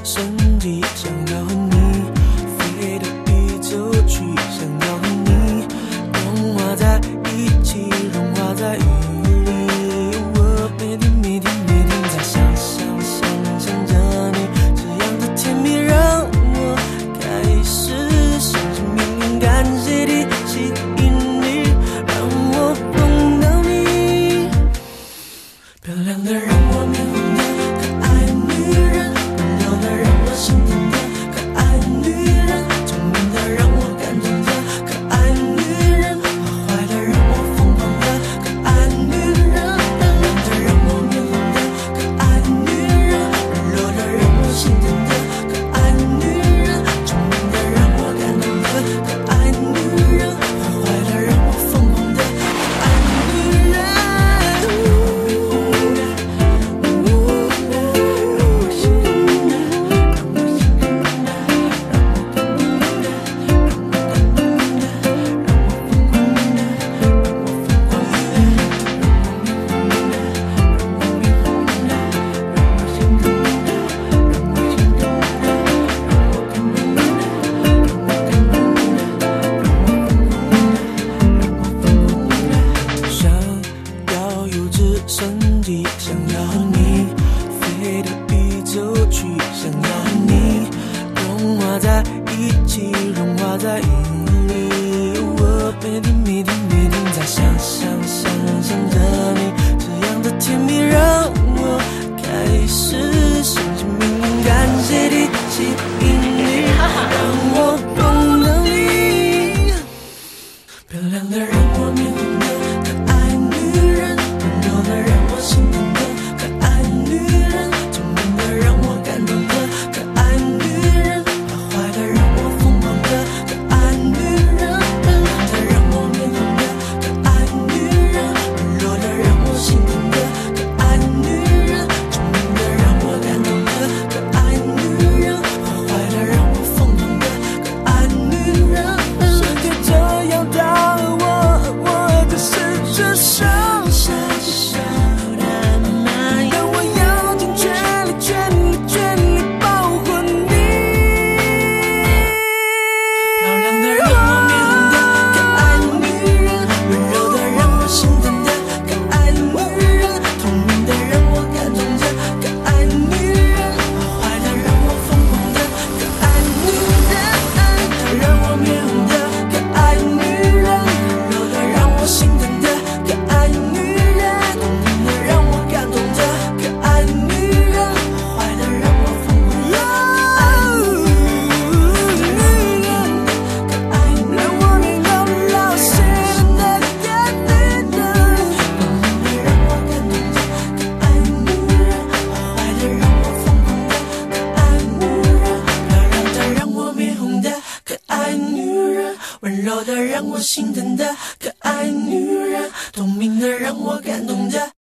升级，想要和你飞到宇宙去，想要和你融化在一起，融化在雨里。我每天每天每天在想着你，这样的甜蜜让我开始相信命运，感谢你吸引你，让我碰到你。漂亮的让我面红的可爱女人，温柔的让我心疼的可爱女人，聪明的让我感动的可爱女人，坏坏的让我疯狂的可爱女人，漂亮的让我面红的可爱女人，温柔的让我心疼的可爱女人，聪明的让我感动的可爱女人，坏坏的让我疯狂的可爱女人。想要幼稚升级，想要和你飞到宇宙去，想要和你融化在一起，融化在雨里。我每天每天每天在想着你，这样的甜蜜让我开始相信命运，感谢你吸引你，让我碰到你。漂亮的让我面红的可爱女人，温柔的让我心疼的可爱女人，聪明的让我感动的可爱女人，坏坏的让我疯狂的可爱女人，漂亮的让我面红的可爱女人，温柔的让我心疼的可爱女人，聪明的让我感动的可爱女人，坏坏的让我疯狂的可爱女人。世界这样大，我的是只剩下但我要尽全力保护你。漂亮的让我面红的可爱女人，温柔的让我心疼的可爱女人，聪明的让我感动的可爱女人，坏坏的让我疯狂的可爱女人。让我面红的可爱女人，温柔的让我心疼的可爱女人，聪明的让我感动的可爱女人，坏坏的让我疯狂的可爱女人，可爱女人，让我面红的心的可爱女人，聪明的让我感动的可爱女人，坏坏的让我疯狂的可爱女人，漂亮的让我面红的可爱女人，温柔的让我心疼的可爱女人，聪明的让我感动的